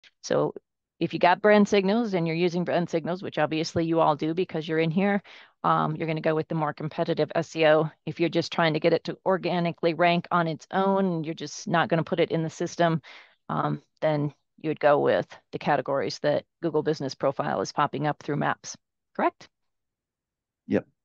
So if you got brand signals and you're using brand signals, which obviously you all do because you're in here, you're going to go with the more competitive SEO. If you're just trying to get it to organically rank on its own, and you're just not going to put it in the system, then you would go with the categories that Google Business Profile is popping up through maps. Correct? Yep.